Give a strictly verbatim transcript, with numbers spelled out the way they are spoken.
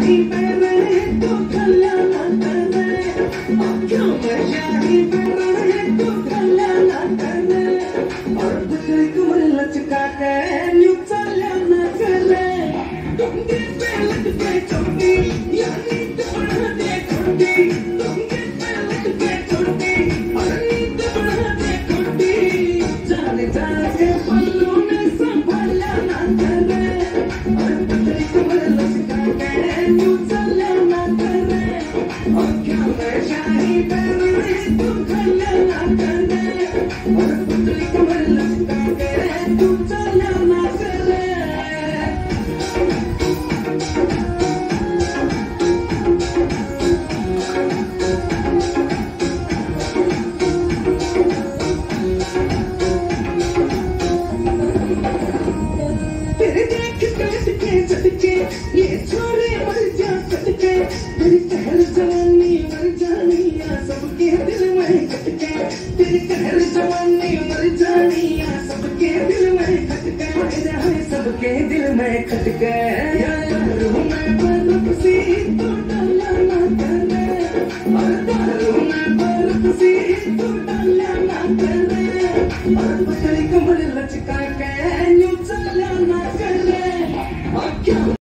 शाही मेरे तू कल्याण करे, आँखों में शाही मेरे तू कल्याण करे, और पतली कमर लचका के न्यू कल्याण करे। डोंगे पे लटके चोटी यानी बढ़ा दे खोटी, डोंगे पे लटके चोटी यानी बढ़ा दे खोटी, जाने जाने के पल्लू में संभाला ना करे, और पतली कमर लचका के न्यू कल्याण करे, आँखों में शाही मेरे तू कल्याण करे, और पतली कमर लचका के न्यू कल्याण करे। तेरे देख के झटके ये छोरे मर जा सटके, तेरी कहर जवानी मर जानिया सबके दिल में खटके, तेरी कहर जवानी मर जानिया सबके दिल में खटके, जाए सबके दिल में खटके। दारू में बर्फ सी तू डाला ना करे, और दारू में बर्फ सी तू डाला ना करे, और पतली कमर लचका